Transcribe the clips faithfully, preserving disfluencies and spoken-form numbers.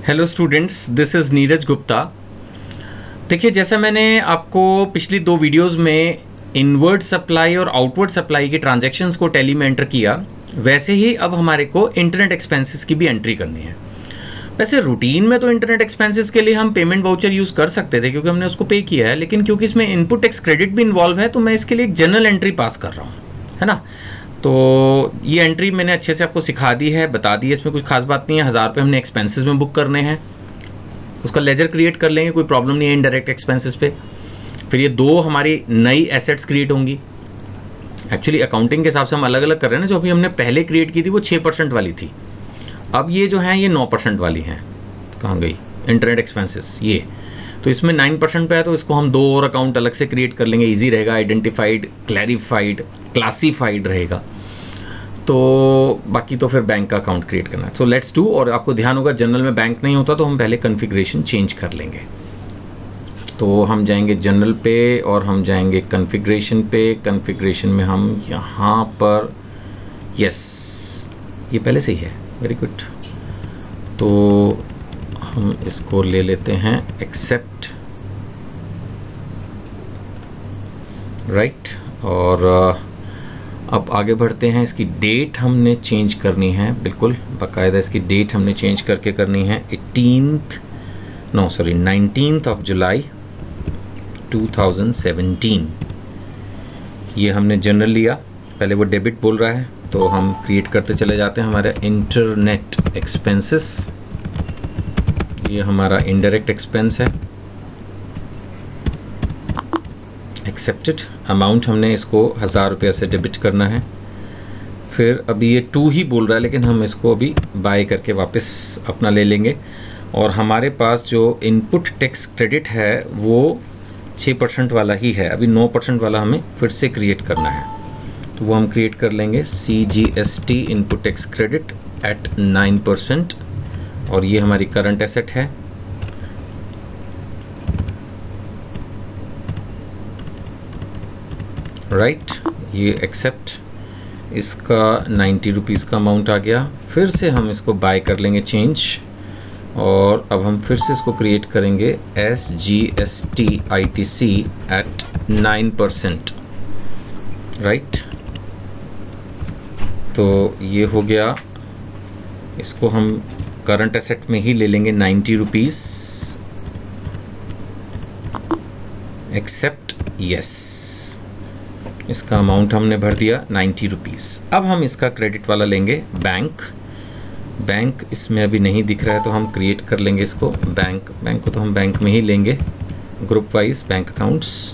Hello students, this is Neeraj Gupta. देखिए, जैसा मैंने आपको पिछली दो वीडियोस में इनवर्ड सप्लाई और आउटवर्ड सप्लाई के ट्रांजैक्शंस को टैली में एंटर किया, वैसे ही अब हमारे को इंटरनेट एक्सपेंसेस की भी एंट्री करनी है। वैसे रूटीन में तो इंटरनेट एक्सपेंसेस के लिए हम पेमेंट वाउचर यूज़ कर सकते थे क्योंकि हमने उसको पे किया है, लेकिन क्योंकि इसमें इनपुट टैक्स क्रेडिट भी इन्वॉल्व है तो मैं इसके लिए एक जनरल एंट्री पास कर रहा हूँ, है ना। तो ये एंट्री मैंने अच्छे से आपको सिखा दी है, बता दी है, इसमें कुछ खास बात नहीं है। हज़ार रुपये हमने एक्सपेंसेस में बुक करने हैं, उसका लेजर क्रिएट कर लेंगे, कोई प्रॉब्लम नहीं है इनडायरेक्ट एक्सपेंसेस पे। फिर ये दो हमारी नई एसेट्स क्रिएट होंगी। एक्चुअली अकाउंटिंग के हिसाब से हम अलग अलग कर रहे हैं ना, जो अभी हमने पहले क्रिएट की थी वो छः परसेंट वाली थी, अब ये जो है ये नौ परसेंट वाली हैं। कहाँ गई इंटरनेट एक्सपेंसेस, ये तो इसमें नाइन परसेंट पे है, तो इसको हम दो और अकाउंट अलग से क्रिएट कर लेंगे, ईजी रहेगा, आइडेंटिफाइड, क्लैरिफाइड, क्लासीफाइड रहेगा। तो बाकी तो फिर बैंक का अकाउंट क्रिएट करना है। So let's do. और आपको ध्यान होगा जनरल में बैंक नहीं होता तो हम पहले कॉन्फ़िगरेशन चेंज कर लेंगे। तो हम जाएंगे जनरल पे और हम जाएंगे कॉन्फ़िगरेशन पे। कॉन्फ़िगरेशन में हम यहाँ पर, यस ये पहले से ही है, वेरी गुड। तो हम इसको ले लेते हैं एक्सेप्ट, राइट। और अब आगे बढ़ते हैं। इसकी डेट हमने चेंज करनी है, बिल्कुल बाकायदा इसकी डेट हमने चेंज करके करनी है। Eighteenth no sorry nineteenth of July two thousand seventeen. ये हमने जनरल लिया, पहले वो डेबिट बोल रहा है तो हम क्रिएट करते चले जाते हैं। हमारा इंटरनेट एक्सपेंसेस, ये हमारा इनडायरेक्ट एक्सपेंस है, एक्सेप्टेड। अमाउंट हमने इसको हज़ार रुपये से डेबिट करना है। फिर अभी ये टू ही बोल रहा है, लेकिन हम इसको अभी बाय करके वापस अपना ले लेंगे। और हमारे पास जो इनपुट टैक्स क्रेडिट है वो छः परसेंट वाला ही है, अभी नौ परसेंट वाला हमें फिर से क्रिएट करना है। तो वो हम क्रिएट कर लेंगे, C G S T input tax credit at nine percent. और ये हमारी करंट एसेट है। राइट right, ये एक्सेप्ट, इसका नाइन्टी रुपीज़ का अमाउंट आ गया। फिर से हम इसको बाय कर लेंगे चेंज, और अब हम फिर से इसको क्रिएट करेंगे S G S T I T C at nine percent, right. तो ये हो गया, इसको हम करंट एसेट में ही ले लेंगे नाइन्टी रुपीज़, एक्सेप्ट, यस। इसका अमाउंट हमने भर दिया नाइन्टी रुपीज़। अब हम इसका क्रेडिट वाला लेंगे बैंक। बैंक इसमें अभी नहीं दिख रहा है तो हम क्रिएट कर लेंगे इसको बैंक। बैंक को तो हम बैंक में ही लेंगे, ग्रुप वाइज बैंक अकाउंट्स।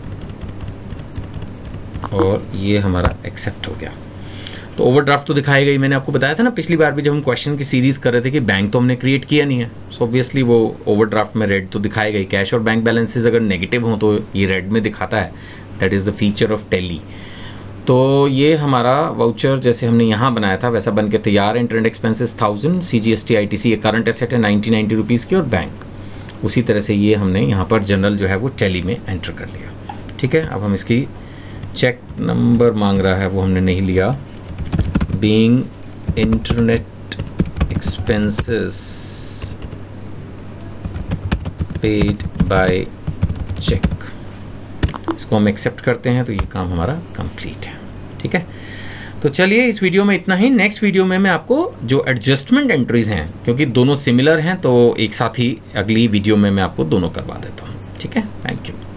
और ये हमारा एक्सेप्ट हो गया। तो ओवरड्राफ्ट तो दिखाई गई, मैंने आपको बताया था ना पिछली बार भी जब हम क्वेश्चन की सीरीज़ कर रहे थे कि बैंक तो हमने क्रिएट किया नहीं है, सो ऑब्वियसली वो ओवरड्राफ्ट में रेड तो दिखाई गई। कैश और बैंक बैलेंसेस अगर नेगेटिव हों तो ये रेड में दिखाता है, that is the feature of Tally. तो ये हमारा वाउचर जैसे हमने यहाँ बनाया था वैसा बन के तैयार है। Internet expenses thousand, C G S T I T C ये करंट एसेट है नाइन्टी नाइन्टी रुपीज़ की, और बैंक उसी तरह से ये हमने यहाँ पर जनरल जो है वो टैली में एंटर कर लिया। ठीक है, अब हम इसकी चेक नंबर मांग रहा है, वो हमने नहीं लिया। Being internet expenses paid by cheque, इसको हम एक्सेप्ट करते हैं तो ये काम हमारा कंप्लीट है। ठीक है, तो चलिए इस वीडियो में इतना ही। नेक्स्ट वीडियो में मैं आपको जो एडजस्टमेंट एंट्रीज हैं, क्योंकि दोनों सिमिलर हैं तो एक साथ ही अगली वीडियो में मैं आपको दोनों करवा देता हूँ। ठीक है, थैंक यू।